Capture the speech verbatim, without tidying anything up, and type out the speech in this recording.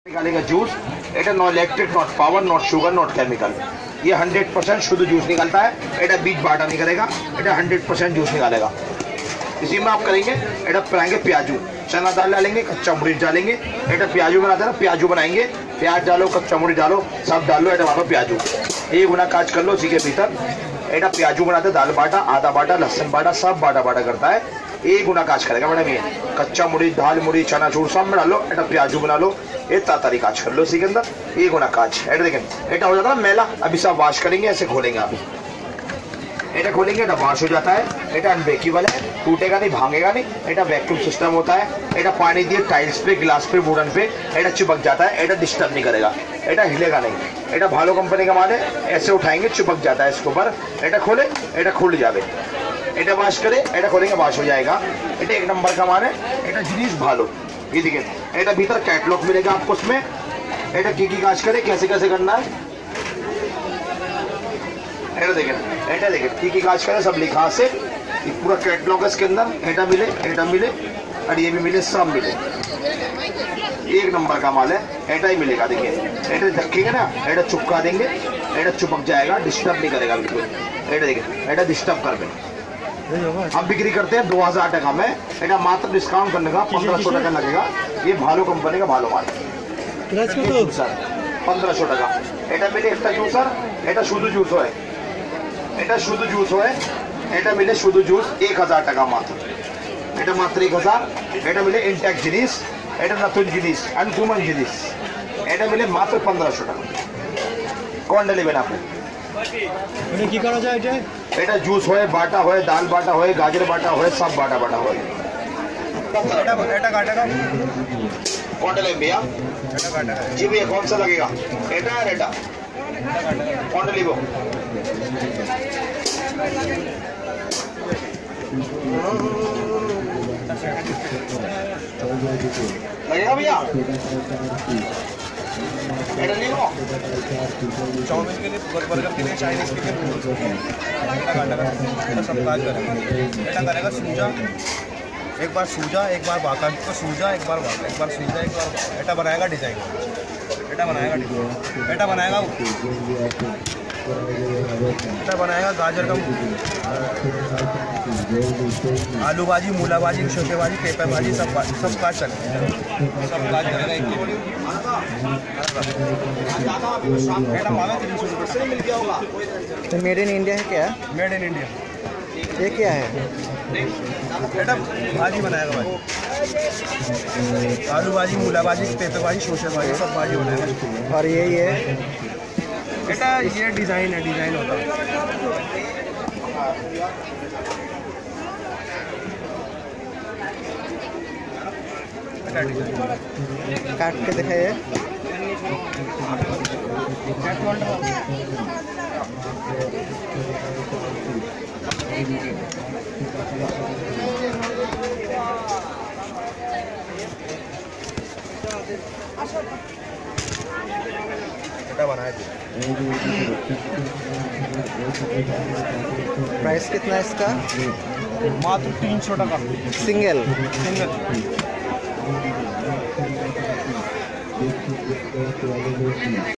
निकालेगा जूस। এটা no electric, not power, not sugar, not chemical. ये हंड्रेड परसेंट शुद्ध जूस निकलता है। এটা बीज बाटा नहीं करेगा, এটা हंड्रेड परसेंट जूस निकालेगा। इसी में आप करेंगे এটা बनाएंगे प्याजू, चना दाल डालेंगे, कच्चा मुरीच डालेंगे। এটা प्याजू बनाते हैं ना, प्याजू बनाएंगे। प्याज डालो, कच्चा मुरीच डालो, सब डालो, এটা बनाओ प्याजू। ये गुना काज कर लो इसी के भीतर। এটা प्याजू बनाते दाल बाटा, आधा बाटा, लहसुन बाटा, सब बाटा बाटा करता है। एक गुना काज करेगा मैडम। ये कच्चा मुड़ी, दाल मुड़ी, चना चूर सब में डालो, एटा प्याजू बना लो। ये तातारी काज कर लो इसी के अंदर। एक गुना काज एटा देखें, एटा हो जाता है मेला। अभी सब वाश करेंगे, ऐसे खोलेंगे आप। एटा खोलेंगे, एटा वाश हो जाता है। एटा अनब्रेकेबल है, टूटेगा नहीं, भांगेगा नहीं। एटा वैक्यूम सिस्टम होता है। एटा पानी दिए टाइल्स पे, गिलास पे, वुडन पे, एटा चिपक जाता है। एटा डिस्टर्ब नहीं करेगा, एटा हिलेगा नहीं। एटा भालो कंपनी का माल है। ऐसे उठाएंगे, चिपक जाता है इसके ऊपर। एटा खोले, एटा खुल जावे। एटा वाश करे, एटा खोलेंगे, वाश हो जाएगा। एटा एक नंबर का माल है। एटा जिनिस भालो। ये देखिए, एटा भीतर कैटलॉग मिलेगा आपको उसमें। एटा की की काज करे, कैसे कैसे करना है। एटा देखिए, एटा देखिए की की काज करे, सब लिखा से। ये पूरा कैटलॉग है इसके अंदर। एटा मिले, एटा मिले, और ये भी मिले, सब मिले। एक नंबर का माल है। एटा ही मिलेगा। देखिए, एटा रखेंगे ना, एटा चुपका देंगे, एटा चिपक जाएगा, डिस्टर्ब नहीं करेगा बिल्कुल। एटा देखिए, एटा डिस्टर्ब कर दे। हम बिक्री करते हैं दो हजार टका में। एटा मात्र डिस्काउंट करने का पंद्रह सौ टका लगेगा। ये भालो कंपनी का भालो माल जूसर, पंद्रह सौ टका। एटा मिले एक जूसर। एटा शुद्ध जूस है, एटा शुद्ध जूस है। एटा मिले शुद्ध जूस एक हजार टका मात्र। एटा मात्र एक हजार। एटा मिले इंटैक्ट जिनिस, एटा नतुन जिनिस, अनकॉमन जिनिस। एटा मिले मात्र पंद्रह सौ टका। कौन डेलिवेन आपको কি করা যায়? এটা এটা জুস হয়, বাটা হয়, दाल बाटा হয়, गाजर बाटा হয়, सब बाटा बाटा হয়। এটা এটা काटेगा कौन डले भैया? এটা काटेगा जी भैया। कौन सा लगेगा? এটা और এটা कौन डलेगो? लगेगा भैया? चाउमीन के लिए, बर्गर के लिए, चाइनीज के लिए सब काज करेगा। बेटा करेगा सूजा, एक बार सूजा, एक बार बाका को सूजा, एक बार बाका, एक बार सूजा, एक बार बाका। बेटा बनाएगा डिजाइन, बेटा बनाएगा डिजाइन, बेटा बनाएगा बेटा बनाएगा गाजर का, आलू भाजी, मूला भाजी, शोके भाजी, पेपर भाजी, सब सब काज चलेगा, सब काज करेगा। एक तो मेड इन इंडिया है क्या? Made in India. ये क्या है? बेटा भाजी बनाएगा भाई, आलू भाजी, मूला भाजी, पेपर भाजी, शोशे भाजी, सब भाजी बनाएगा। और ये ये बेटा ये डिज़ाइन है, डिज़ाइन होता है। काट के दिखाइए। बनाए थे। प्राइस कितना है इसका? मात्र तीन सौ टका सिंगल सिंगल।